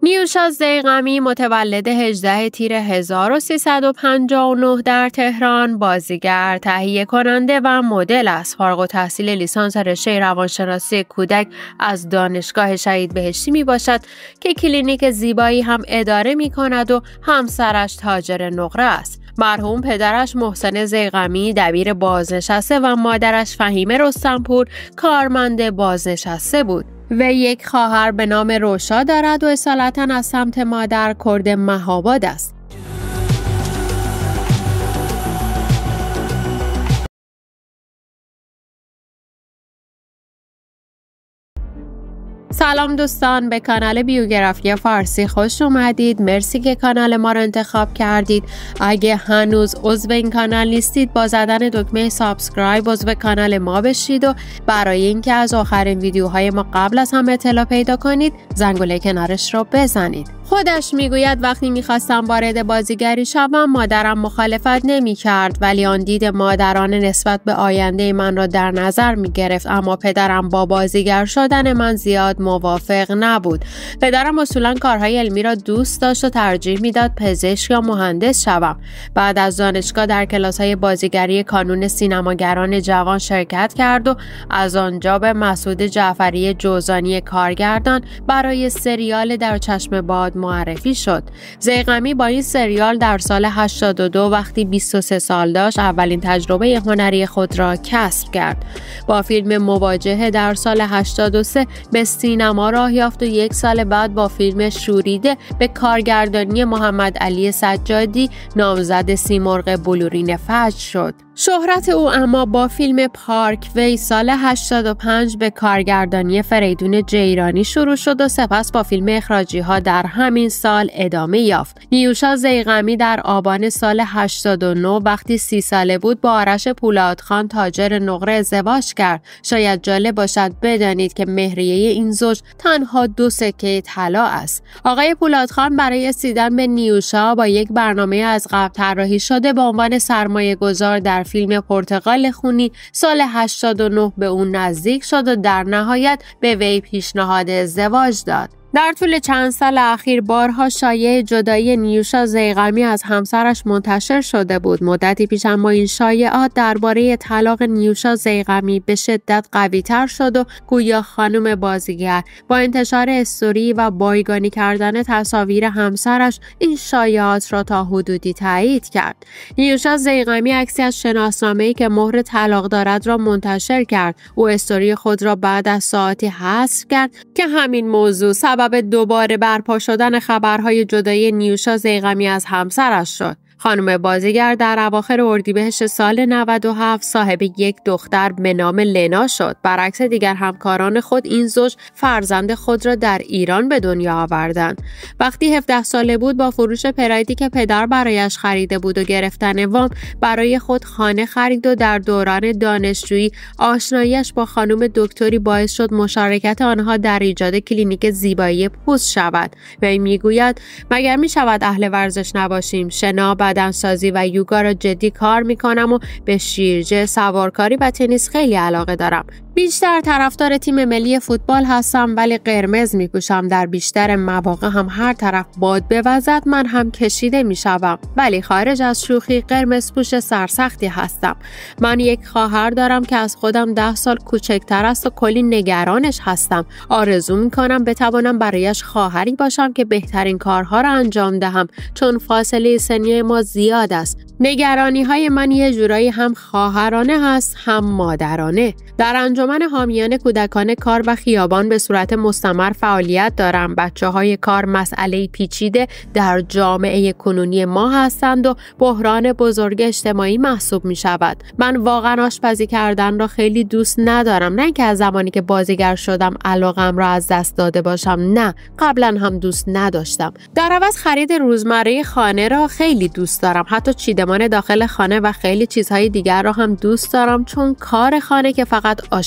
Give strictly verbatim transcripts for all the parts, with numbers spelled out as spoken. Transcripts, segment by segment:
نیوشا ضیغمی متولد هجدهم تیر هزار و سیصد و پنجاه و نه در تهران، بازیگر، تهیه کننده و مدل است. فارغ التحصیل لیسانس رشته روانشناسی کودک از دانشگاه شهید بهشتی می باشد که کلینیک زیبایی هم اداره می کند و همسرش تاجر نقره است. مرحوم پدرش محسن ضیغمی دبیر بازنشسته و مادرش فهیمه رستمپور کارمند بازنشسته بود. و یک خواهر به نام روشا دارد و اصالتاً از سمت مادر کرد مهاباد است. سلام دوستان، به کانال بیوگرافی فارسی خوش اومدید. مرسی که کانال ما رو انتخاب کردید. اگه هنوز عضو این کانال نیستید با زدن دکمه سابسکرایب عضو کانال ما بشید و برای اینکه از آخرین ویدیوهای ما قبل از همه اطلاع پیدا کنید زنگوله کنارش رو بزنید. خودش میگوید وقتی میخواستم وارد بازیگری شوم مادرم مخالفت نمی کرد، ولی آن دید مادرانه نسبت به آینده من را در نظر می گرفت، اما پدرم با بازیگر شدن من زیاد موافق نبود. پدرم اصولا کارهای علمی را دوست داشت و ترجیح میداد پزشک یا مهندس شوم. بعد از دانشگاه در کلاس‌های بازیگری کانون سینماگران جوان شرکت کرد و از آنجا به مسعود جعفری جوزانی کارگردان برای سریال در چشم باد معرفی شد. ضیغمی با این سریال در سال هشتاد و دو وقتی بیست و سه سال داشت اولین تجربه هنری خود را کسب کرد. با فیلم مواجهه در سال هشتاد و سه به سینما راه یافت و یک سال بعد با فیلم شوریده به کارگردانی محمد علی سجادی نامزد سیمرغ بلورین فجر شد. شهرت او اما با فیلم پارک وی سال هشتاد و پنج به کارگردانی فریدون جیرانی شروع شد و سپس با فیلم اخراجی ها در همین سال ادامه یافت. نیوشا ضیغمی در آبان سال هشتاد و نه وقتی سی ساله بود با آرش پولادخان تاجر نقره ازدواج کرد. شاید جالب باشد بدانید که مهریه این زوج تنها دو سکه طلا است. آقای پولادخان برای رسیدن به نیوشا با یک برنامه از قبل طراحی شده به عنوان سرمایه گذار در فیلم پرتقال خونی سال هشتاد و نه به اون نزدیک شد و در نهایت به وی پیشنهاد ازدواج داد. در طول چند سال اخیر بارها شایعه جدایی نیوشا ضیغمی از همسرش منتشر شده بود. مدتی پیش اما این شایعات درباره طلاق نیوشا ضیغمی به شدت قوی‌تر شد و گویا خانم بازیگر با انتشار استوری و بایگانی کردن تصاویر همسرش این شایعات را تا حدودی تایید کرد. نیوشا ضیغمی عکسی از شناسنامه‌ای که مهر طلاق دارد را منتشر کرد. او استوری خود را بعد از ساعتی حذف کرد که همین موضوع سبب سبب دوباره برپا شدن خبرهای جدایی نیوشا ضیغمی از همسرش شد. خانم بازیگر در اواخر اردیبهشت سال نود و هفت صاحب یک دختر به نام لنا شد. برعکس دیگر همکاران خود این زوج فرزند خود را در ایران به دنیا آوردند. وقتی هفده ساله بود با فروش پرایدی که پدر برایش خریده بود و گرفتن وام برای خود خانه خرید و در دوران دانشجویی آشناییش با خانم دکتری باعث شد مشارکت آنها در ایجاد کلینیک زیبایی پوست شود. وی میگوید مگر می شود اهل ورزش نباشیم؟ شنا، بدنسازی و یوگا را جدی کار میکنم و به شیرجه، سوارکاری و تنیس خیلی علاقه دارم. بیشتر طرفدار تیم ملی فوتبال هستم ولی قرمز میپوشم. در بیشتر مواقع هم هر طرف باد بوزد من هم کشیده میشوم، ولی خارج از شوخی قرمز پوش سرسختی هستم. من یک خواهر دارم که از خودم ده سال کوچکتر است و کلی نگرانش هستم. آرزو میکنم بتوانم برایش خواهری باشم که بهترین کارها را انجام دهم، چون فاصله سنی ما زیاد است. نگرانی های من یه جورایی هم خواهرانه هست هم مادرانه. در انجمن حامیان کودکان کار و خیابان به صورت مستمر فعالیت دارم. بچه های کار مسئله پیچیده در جامعه کنونی ما هستند و بحران بزرگ اجتماعی محسوب می شود. من واقعا آشپزی کردن را خیلی دوست ندارم، نه که از زمانی که بازیگر شدم علاقم را از دست داده باشم، نه، قبلا هم دوست نداشتم. در عوض خرید روزمره خانه را خیلی دوست دارم. حتی چیدمان داخل خانه و خیلی چیزهای دیگر را هم دوست دارم، چون کار خانه که فقط آشپزی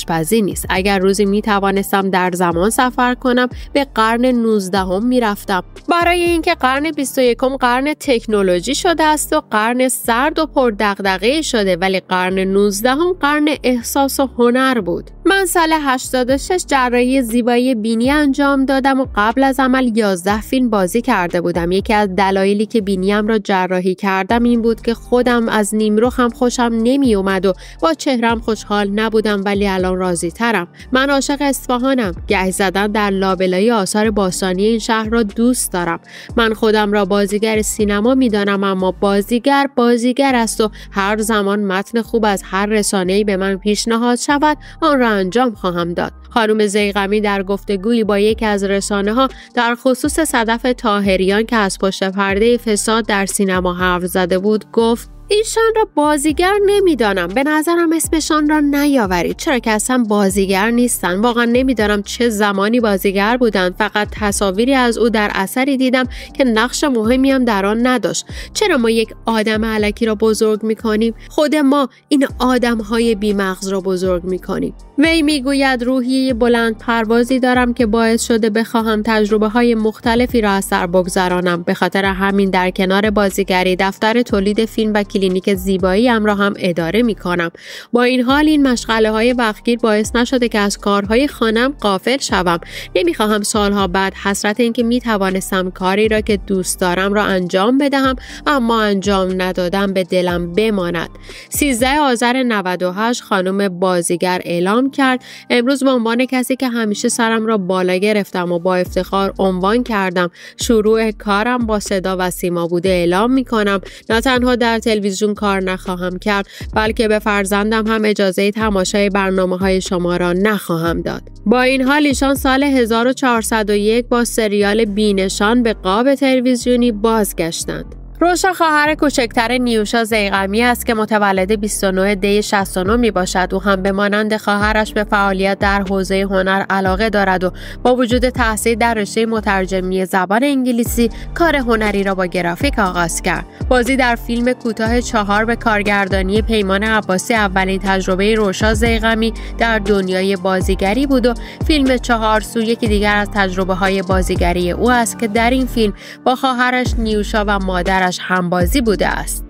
آشپزی نیست. اگر روزی می توانستم در زمان سفر کنم به قرن نوزدهم می رفتم. برای اینکه قرن بیست و یکم قرن تکنولوژی شده است و قرن سرد و پردغدغه شده، ولی قرن نوزدهم قرن احساس و هنر بود. من سال هشتاد و شش جراحی زیبایی بینی انجام دادم و قبل از عمل یازده فیلم بازی کرده بودم. یکی از دلایلی که بینیم را جراحی کردم این بود که خودم از نیمرخم خوشم نمی اومد و با چهرم خوشحال نبودم، ولی الان راضی ترم. من عاشق اصفهانم. گهی زدن در لابلای آثار باستانی این شهر را دوست دارم. من خودم را بازیگر سینما می دانم، اما بازیگر بازیگر است و هر زمان متن خوب از هر رسانه‌ای به من پیشنهاد شود آن را انجام خواهم داد. خانم ضیغمی در گفتگویی با یکی از رسانه‌ها در خصوص صدف طاهریان که از پشت پرده فساد در سینما حرف زده بود گفت: ایشان را بازیگر نمیدانم. به نظرم اسمشان را نیاورید، چرا که اصلا بازیگر نیستن. واقعا نمیدانم چه زمانی بازیگر بودند. فقط تصاویری از او در اثری دیدم که نقش مهمی هم در آن نداشت. چرا ما یک آدم الکی را بزرگ میکنیم؟ خود ما این آدم‌های بی‌مغز را بزرگ میکنیم. وی میگوید روحیه بلند پروازی دارم که باعث شده بخواهم تجربه های مختلفی را از سر بگذرانم. به خاطر همین در کنار بازیگری دفتر تولید فیلم و کلینیک زیبایی ام را هم اداره می کنم. با این حال این مشغله های وقتگیر باعث نشده که از کارهای خانم غافل شوم. نمی خواهم سالها بعد حسرت این که می توانستم کاری را که دوست دارم را انجام بدهم اما انجام ندادم به دلم بماند. سیزده آذر نود و هشت خانم بازیگر اعلام کرد: امروز به عنوان کسی که همیشه سرم را بالا گرفتم و با افتخار عنوان کردم شروع کارم با صدا و سیما بوده اعلام می کنم نه تنها در تلویزیون کار نخواهم کرد، بلکه به فرزندم هم اجازه تماشای برنامه‌های شما را نخواهم داد. با این حال ایشان سال هزار و چهارصد و یک با سریال بی‌نشان به قاب تلویزیونی بازگشتند. روشا خواهر کوچکتر نیوشا ضیغمی است که متولد بیست و نه دی شصت و نه می باشد. او هم به مانند خواهرش به فعالیت در حوزه هنر علاقه دارد و با وجود تحصیل در رشته مترجمی زبان انگلیسی کار هنری را با گرافیک آغاز کرد. بازی در فیلم کوتاه چهار به کارگردانی پیمان عباسی اولین تجربه روشا ضیغمی در دنیای بازیگری بود و فیلم چهار سو یکی دیگر از تجربه های بازیگری او است که در این فیلم با خواهرش نیوشا و مادرش همبازی بوده است.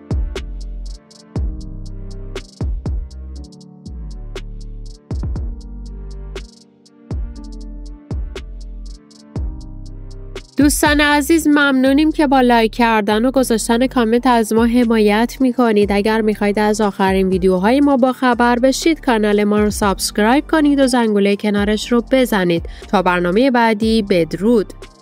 دوستان عزیز، ممنونیم که با لایک کردن و گذاشتن کامنت از ما حمایت میکنید. اگر میخواید از آخرین ویدیوهای ما با خبر بشید کانال ما رو سابسکرایب کنید و زنگوله کنارش رو بزنید. تا برنامه بعدی، بدرود.